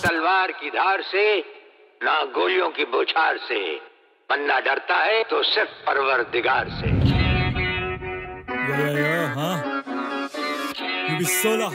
तलवार की धार से, ना गोलियों की बौछार से। बंदा डरता है तो सिर्फ परवरदिगार से। हाँ UB16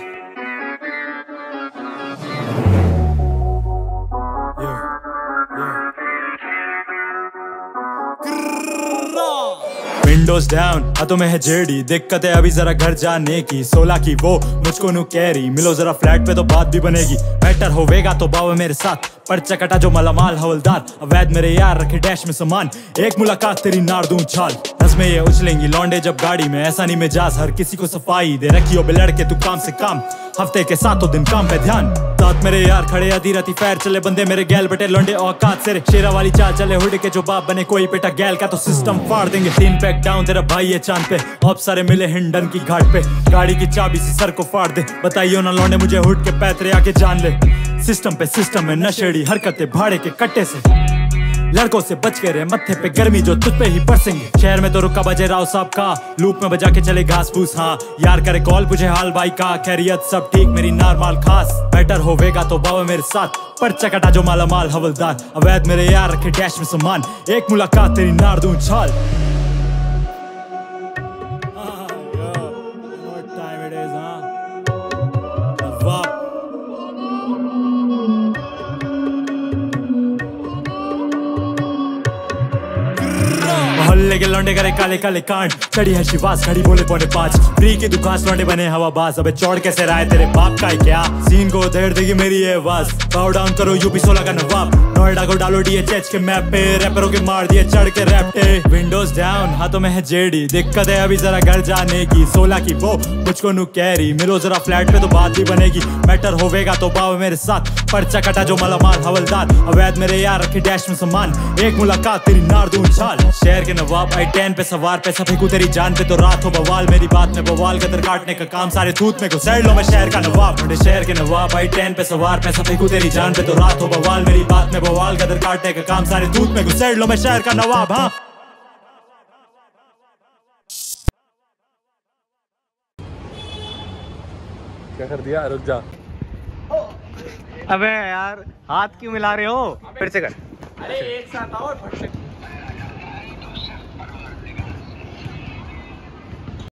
विंडोज डाउन, हाथों में है जेडी, दिक्कत है अभी जरा घर जाने की। 16 की वो मुझको नु कैरी, मिलो जरा फ्लैट पे तो बात भी बनेगी। मैटर होवेगा तो बाबा मेरे साथ, पर्चा कटा जो मालामाल हवलदार। अवैध मेरे यार रखे डैश में सामान, एक मुलाकात तेरी नार दूं छाल। नज़में ये उछलेंगी लौंडे जब गाड़ी में, ऐसा नहीं मिजाज हर किसी को सफाई दे रखी हो बिलड़ के तू काम से काम। हफ्ते के 7 दिन काम पे ध्यान, साथ मेरे यार खड़े आधी राती फैर चले बंदे मेरे गैल बटे लौंडे औकात से। शेरा वाली चाल चले हुड के जो बाप बने, कोई पेटा गैल का तो सिस्टम फाड़ देंगे। 3 पैक डाउन तेरा भाई है चांद पे, अब सारे मिले हिंडन की घाट पे। गाड़ी की चाबी से सर को फाड़ दे, बताइयो ना लौंडे मुझे हुड के पैतरे आके जान ले। सिस्टम पे सिस्टम में नशेड़ी हरकतें भाड़े के कट्टे से, लड़कों से बच के रहे मत्थे पे गर्मी जो तुझ पे ही बरसेंगे। शहर में तो रुका बजे राव साहब का, लूप में बजा के चले घास फूस। हाँ यार करे कॉल पूछे हाल भाई का, खैरियत सब ठीक मेरी नॉर्मल खास। बेटर होवेगा तो बाबा मेरे साथ, पर्चा कटा जो मालामाल हवलदार। अवैध मेरे यार रखे डैश में सामान, एक मुलाकात तेरी नार दूं छाल। मोहल्ले के लौंडे करे काले काले कांड, चढ़ी है शिवास घड़ी बोले 4:45। फ्री की दुकान लौंडे बने हवाबाज, अबे चौड़ कैसे रहा है तेरे बाप का है क्या? सीन को उधेड़ देगी मेरी ये आवाज, पाव डाउन करो UB16 का नवाब। नोएडा को डालो DHH के मैप पे, रैपरों के मार दिए चढ़ के रैप्टे। विंडोज डाउन, हाथों में है जेडी, दिक्कत है अभी जरा घर जाने की। 16 की वो मुझको नु कैरी, मिलो जरा फ्लैट पे तो बात भी बनेगी। मैटर होवेगा तो बाबा मेरे साथ, पर्चा कटा जो मालामाल हवलदार। अवैध मेरे यार रखे डैश में सामान, एक मुलाकात तेरी नार दूं छाल। शहर के नवाब I-10 पे सवार, पैसा फेंकू तेरी जान पे तो रात हो बवाल। मेरी बात में बवाल, गदर काटने का काम सारे थूत में घुसेड़ लो मैं शहर का नवाब। बड़े शहर के नवाब I-10 पे सवार, पैसा फेंकू तेरी जान पे तो रात हो बवाल। मेरी बात में बवाल, गदर काटने का काम सारे थूत में घुसेड़ लो मैं शहर का नवाब। हाँ क्या कर दिया? रुक जा। अबे यार हाथ क्यों मिला रहे हो? फिर से कर। अरे एक साथ आओ।